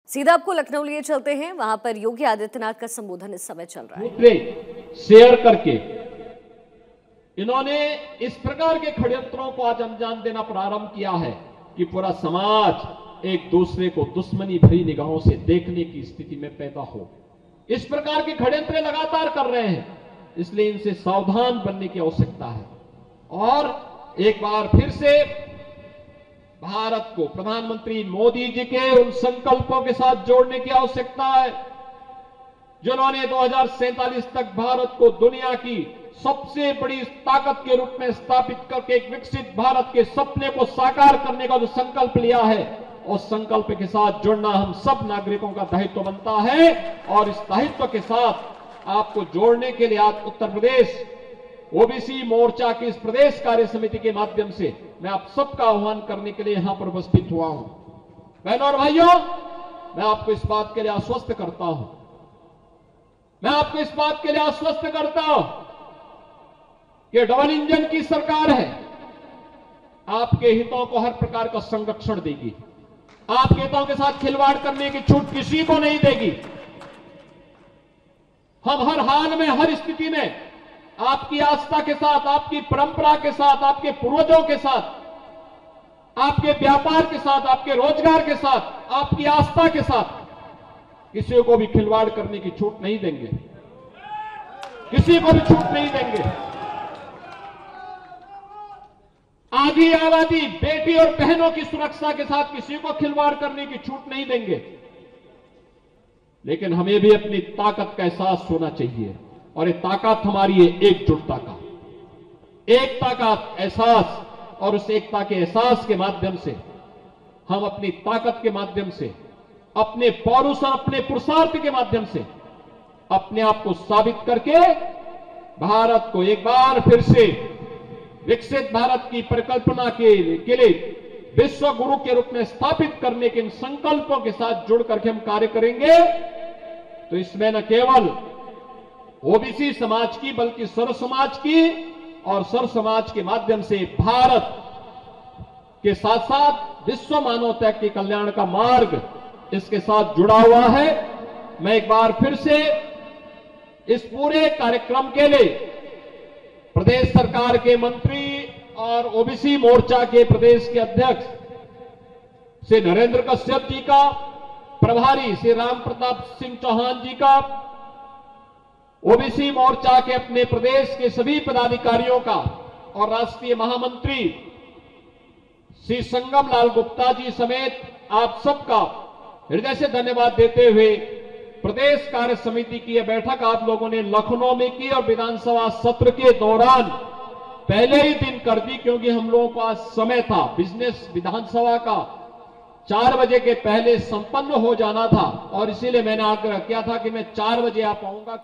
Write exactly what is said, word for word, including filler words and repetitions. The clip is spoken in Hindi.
सीधा आपको लखनऊ लिए चलते हैं, वहां पर योगी आदित्यनाथ का संबोधन इस समय चल रहा है। शेयर करके इन्होंने इस प्रकार के षड्यंत्रों को आज अंजाम देना प्रारंभ किया है कि पूरा समाज एक दूसरे को दुश्मनी भरी निगाहों से देखने की स्थिति में पैदा हो। इस प्रकार के षड्यंत्र लगातार कर रहे हैं, इसलिए इनसे सावधान बनने की आवश्यकता है और एक बार फिर से भारत को प्रधानमंत्री मोदी जी के उन संकल्पों के साथ जोड़ने की आवश्यकता है जिन्होंने दो हजार सैंतालीस तक भारत को दुनिया की सबसे बड़ी ताकत के रूप में स्थापित करके एक विकसित भारत के सपने को साकार करने का जो संकल्प लिया है, उस संकल्प के साथ जुड़ना हम सब नागरिकों का दायित्व बनता है। और इस दायित्व के साथ आपको जोड़ने के लिए आज उत्तर प्रदेश ओबीसी मोर्चा की इस प्रदेश कार्य समिति के माध्यम से मैं आप सबका आह्वान करने के लिए यहां पर उपस्थित हुआ हूं। बहनों और भाइयों, मैं आपको इस बात के लिए आश्वस्त करता हूं मैं आपको इस बात के लिए आश्वस्त करता हूं कि डबल इंजन की सरकार है, आपके हितों को हर प्रकार का संरक्षण देगी, आपके हितों के साथ खिलवाड़ करने की छूट किसी को नहीं देगी। हम हर हाल में, हर स्थिति में आपकी आस्था के साथ, आपकी परंपरा के साथ, आपके पूर्वजों के साथ, आपके व्यापार के साथ, आपके रोजगार के साथ, आपकी आस्था के साथ किसी को भी खिलवाड़ करने की छूट नहीं देंगे, किसी को भी छूट नहीं देंगे। आधी आबादी, बेटी और बहनों की सुरक्षा के साथ किसी को खिलवाड़ करने की छूट नहीं देंगे, लेकिन हमें भी अपनी ताकत का एहसास होना चाहिए और ये ताकत हमारी है एकजुटता का, एकता का एहसास। और उस एकता के एहसास के माध्यम से हम अपनी ताकत के माध्यम से, अपने पौरुष और अपने पुरुषार्थ के माध्यम से अपने आप को साबित करके भारत को एक बार फिर से विकसित भारत की परिकल्पना के, के लिए विश्व गुरु के रूप में स्थापित करने के इन संकल्पों के साथ जुड़ करके हम कार्य करेंगे तो इसमें न केवल ओबीसी समाज की बल्कि सर्व समाज की और सर्व समाज के माध्यम से भारत के साथ साथ विश्व मानवता के कल्याण का मार्ग इसके साथ जुड़ा हुआ है। मैं एक बार फिर से इस पूरे कार्यक्रम के लिए प्रदेश सरकार के मंत्री और ओबीसी मोर्चा के प्रदेश के अध्यक्ष श्री नरेंद्र कश्यप जी का, प्रभारी श्री राम प्रताप सिंह चौहान जी का, ओबीसी मोर्चा के अपने प्रदेश के सभी पदाधिकारियों का और राष्ट्रीय महामंत्री श्री संगम लाल गुप्ता जी समेत आप सबका हृदय से धन्यवाद देते हुए प्रदेश कार्य समिति की यह बैठक आप लोगों ने लखनऊ में की और विधानसभा सत्र के दौरान पहले ही दिन कर दी, क्योंकि हम लोगों का समय था बिजनेस विधानसभा का चार बजे के पहले संपन्न हो जाना था और इसीलिए मैंने आग्रह किया था कि मैं चार बजे आ पाऊंगा।